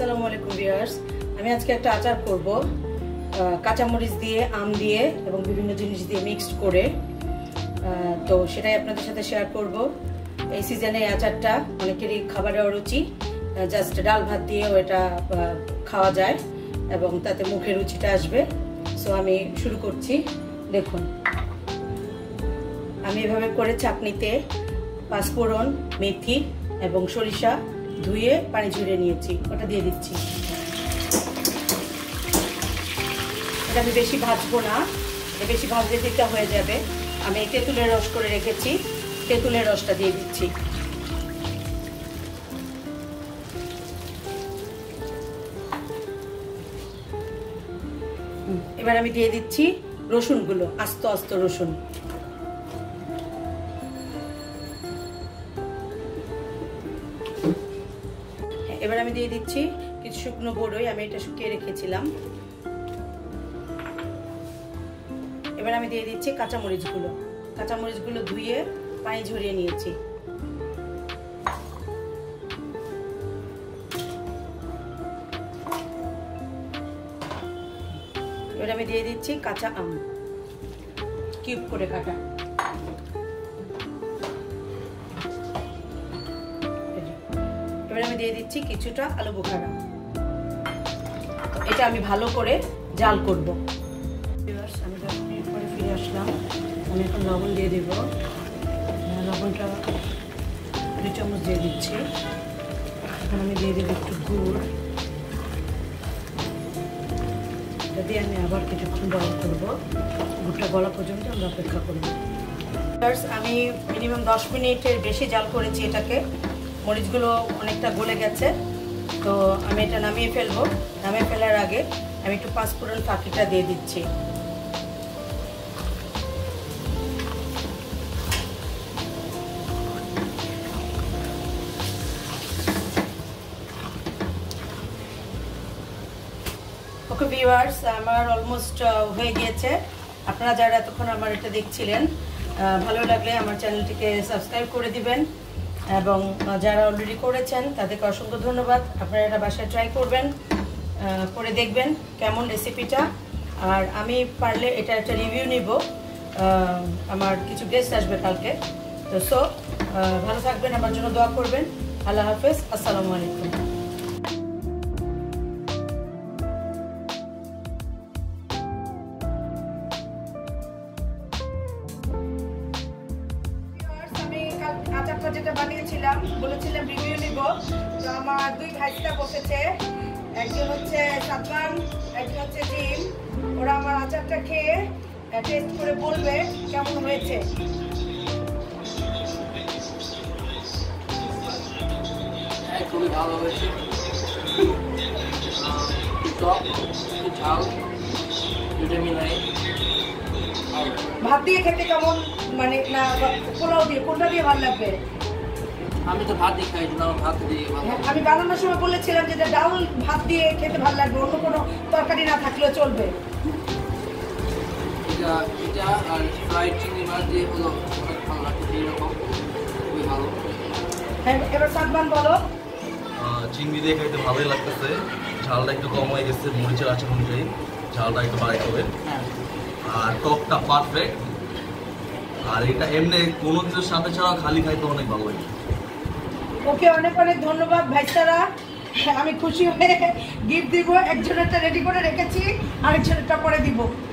আসসালামু আলাইকুম ভিউয়ার্স, আমি আজকে একটা আচার করব কাঁচামরিচ দিয়ে, আম দিয়ে এবং বিভিন্ন জিনিস দিয়ে মিক্সড করে। তো সেটাই আপনাদের সাথে শেয়ার করব। এই সিজনে এই আচারটা অনেকেরই খাবারের রুচি, জাস্ট ডাল ভাত দিয়েও এটা খাওয়া যায় এবং তাতে মুখের রুচিটা আসবে। সো আমি শুরু করছি। দেখুন, আমি এভাবে করে চাটনিতে পাঁচফোড়ন, মেথি এবং সরিষা ধুয়ে পানি ঝরিয়ে নিয়েছি, ওটা দিয়ে দিচ্ছি। এটা আমি বেশি ভাজবো না, বেশি ভাজলে দিতে হয়ে যাবে। আমি তেঁতুলের রস করে রেখেছি, তেঁতুলের রসটা দিয়ে দিচ্ছি। এবার আমি দিয়ে দিচ্ছি রসুনগুলো, আস্ত আস্ত রসুন। এবার আমি দিয়ে দিচ্ছি কিছু শুকনো বড়ই, আমি এটা শুকিয়ে রেখেছিলাম। এবার আমি দিয়ে দিচ্ছি কাঁচামরিচগুলো, কাঁচামরিচগুলো ধুয়ে পানি ঝরিয়ে নিয়েছি। এবার আমি দিয়ে দিচ্ছি কাঁচা আম কিউব করে কাটা। এবার আমি দিয়ে দিচ্ছি কিছুটা আলু বোখারা। এটা আমি ভালো করে জাল করব। আমি 10 মিনিট পরে ফিরে আসলাম। আমি এখন লবণ দিয়ে দেব। লবণটা 2 চামচ দিয়ে দিচ্ছি। এখন আমি দিয়ে দেব একটু গুড়। এটা দিয়ে আমি আবার কিছুক্ষণ বয়ল করব। গুড়টা গলা পর্যন্ত আমরা অপেক্ষা করব। আমি মিনিমাম 10 মিনিটের বেশি জাল করেছি এটাকে। মরিচগুলো অনেকটা গলে গেছে, তো আমি এটা নামিয়ে ফেলবো। নামিয়ে ফেলার আগে আমি একটু পাঁচফোড়ন ফাঁকিটা দিয়ে দিচ্ছি। ওকে ভিউয়ার্স, আমার অলমোস্ট হয়ে গিয়েছে। আপনারা যারা এতক্ষণ আমার এটা দেখছিলেন, ভালো লাগলে আমার চ্যানেলটিকে সাবস্ক্রাইব করে দিবেন এবং যারা অলরেডি করেছেন তাদেরকে অসংখ্য ধন্যবাদ। আপনারা এটা বাসায় ট্রাই করবেন, করে দেখবেন কেমন রেসিপিটা। আর আমি পারলে এটা একটা রিভিউ নিব, আমার কিছু গেস্ট আসবে কালকে। তো ভালো থাকবেন, আমার জন্য দোয়া করবেন। আল্লাহ হাফেজ, আসসালামু আলাইকুম। আচারটা যেটা বানিয়েছিলাম, বলেছিলাম রিভিউ নিব, তো আমার 2 ভাইস্তা বসেছে। একজন হচ্ছে সাদমান, একজন হচ্ছে জিম। ওরা আমার আচারটা খেয়ে টেস্ট করে বলবে কেমন হয়েছে। খুবই ভালো হয়েছে, ভাত দিয়ে খেতে কেমন, মানে না পোলাও দিয়ে, কোনটা দিয়ে ভালো লাগবে? আমি তো ভাত দিয়ে খাই না, ভাত দিয়ে। আমি বানানোর সময় বলেছিলাম যে ডাল ভাত দিয়ে খেতে ভালো লাগবে, অন্য কোনো তরকারি না থাকলেও চলবে। এটা আর ফ্রাইড চিংড়ি মাছ দিয়ে হলো অনেক ভালো লাগছে, এইরকম খুবই ভালো। হ্যাঁ, এবার সাদমান বলো। চিংড়ি দিয়ে খাইতে ভালোই লাগতেছে, ঝালটা একটু কম হয়ে গেছে মরিচের আচার অনুযায়ী, ঝালটা একটু বাড়াইতে হবে। আর টকটা পারফেক্ট। আর এটা এমনি কোনো কিছুর সাথে ছাড়া খালি খাইতে অনেক ভালো লাগে। ওকে, অনেক অনেক ধন্যবাদ ভাইস্তারা। আমি খুশি হয়ে গিফট দিব। একজনেরটা রেডি করে রেখেছি, আরেকজনেরটা পরে দিব।